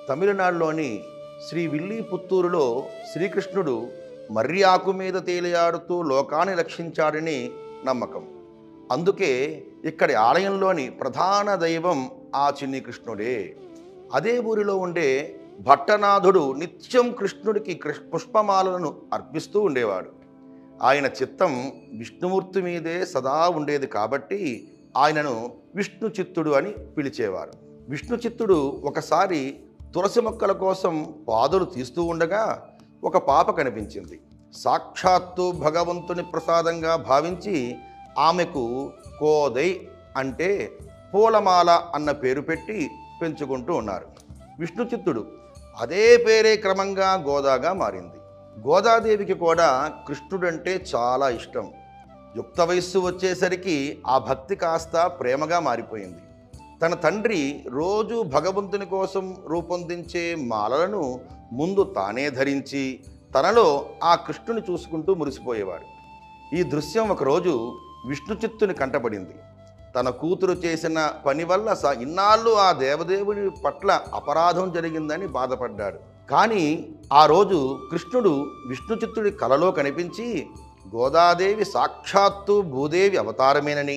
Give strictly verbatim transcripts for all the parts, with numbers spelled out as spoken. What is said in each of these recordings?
తమిళనాడులోని శ్రీ విల్లీపుత్తూరులో శ్రీకృష్ణుడు మర్రి ఆకు మీద తేలియాడుతూ లోకాన్ని రక్షించాడని నమ్మకం. అందుకే ఇక్కడి ఆలయంలోని ప్రధాన దైవం ఆ చిన్ని కృష్ణుడే. అదే ఊరిలో ఉండే భట్టనాథుడు నిత్యం కృష్ణుడికి పుష్పమాలను అర్పిస్తూ ఉండేవాడు. ఆయన చిత్తం విష్ణుమూర్తి మీదే సదా ఉండేది కాబట్టి ఆయనను విష్ణు చిత్తుడు అని పిలిచేవారు. విష్ణు చిత్తుడు ఒకసారి తులసి మొక్కల కోసం పాదులు తీస్తూ ఉండగా ఒక పాప కనిపించింది. సాక్షాత్తు భగవంతుని ప్రసాదంగా భావించి ఆమెకు కోదై అంటే పూలమాల అన్న పేరు పెట్టి పెంచుకుంటూ ఉన్నారు. విష్ణు చిత్తుడు అదే పేరే క్రమంగా గోదాగా మారింది. గోదాదేవికి కూడా కృష్ణుడంటే చాలా ఇష్టం. యుక్త వయస్సు వచ్చేసరికి ఆ భక్తి కాస్త ప్రేమగా మారిపోయింది. తన తండ్రి రోజు భగవంతుని కోసం రూపొందించే మాలలను ముందు తానే ధరించి తనలో ఆ కృష్ణుని చూసుకుంటూ మురిసిపోయేవాడు. ఈ దృశ్యం ఒకరోజు విష్ణు చిత్తుని కంటపడింది. తన కూతురు చేసిన పని వల్ల స ఇన్నాళ్ళు ఆ దేవదేవుని పట్ల అపరాధం జరిగిందని బాధపడ్డాడు. కానీ ఆ రోజు కృష్ణుడు విష్ణు చిత్తుడి కలలో కనిపించి గోదాదేవి సాక్షాత్తు భూదేవి అవతారమేనని,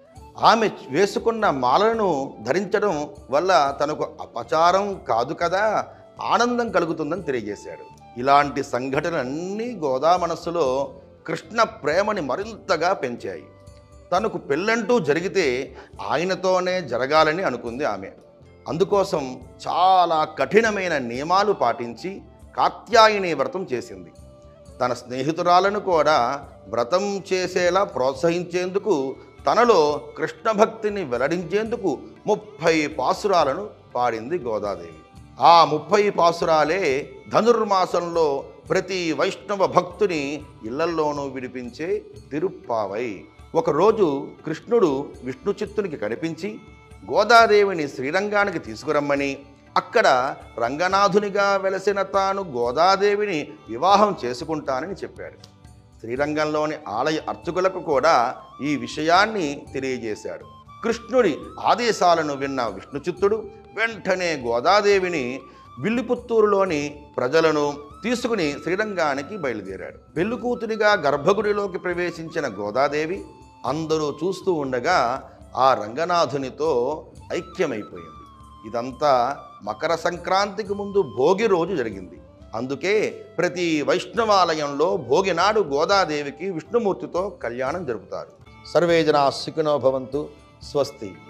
ఆమె వేసుకున్న మాలను ధరించడం వల్ల తనకు అపచారం కాదు కదా, ఆనందం కలుగుతుందని తెలియజేశాడు. ఇలాంటి సంఘటనలన్నీ గోదా మనస్సులో కృష్ణ ప్రేమని మరింతగా పెంచాయి. తనకు పెళ్ళంటూ జరిగితే ఆయనతోనే జరగాలని అనుకుంది ఆమె. అందుకోసం చాలా కఠినమైన నియమాలు పాటించి కాత్యాయని వ్రతం చేసింది. తన స్నేహితురాలను కూడా వ్రతం చేసేలా ప్రోత్సహించేందుకు తనలో కృష్ణ భక్తిని వెల్లడించేందుకు ముప్పై పాసురాలను పాడింది గోదాదేవి. ఆ ముప్పై పాసురాలే ధనుర్మాసంలో ప్రతి వైష్ణవ భక్తుని ఇళ్లల్లోనూ విడిపించే తిరుప్పావై. ఒకరోజు కృష్ణుడు విష్ణు చిత్తునికి కనిపించి గోదాదేవిని శ్రీరంగానికి తీసుకురమ్మని, అక్కడ రంగనాథునిగా వెలసిన తాను గోదాదేవిని వివాహం చేసుకుంటానని చెప్పాడు. శ్రీరంగంలోని ఆలయ అర్చకులకు కూడా ఈ విషయాన్ని తెలియజేశాడు. కృష్ణుడి ఆదేశాలను విన్న విష్ణు చిత్తుడు వెంటనే గోదాదేవిని విల్లిపుత్తూరులోని ప్రజలను తీసుకుని శ్రీరంగానికి బయలుదేరాడు. పెళ్ళికూతురిగా గర్భగుడిలోకి ప్రవేశించిన గోదాదేవి అందరూ చూస్తూ ఉండగా ఆ రంగనాథునితో ఐక్యమైపోయింది. ఇదంతా మకర సంక్రాంతికి ముందు భోగి రోజు జరిగింది. అందుకే ప్రతి వైష్ణవాలయంలో భోగి నాడు గోదాదేవికి విష్ణుమూర్తితో కళ్యాణం జరుపుతారు. సర్వే జనా సుఖినో భవంతు. స్వస్తి.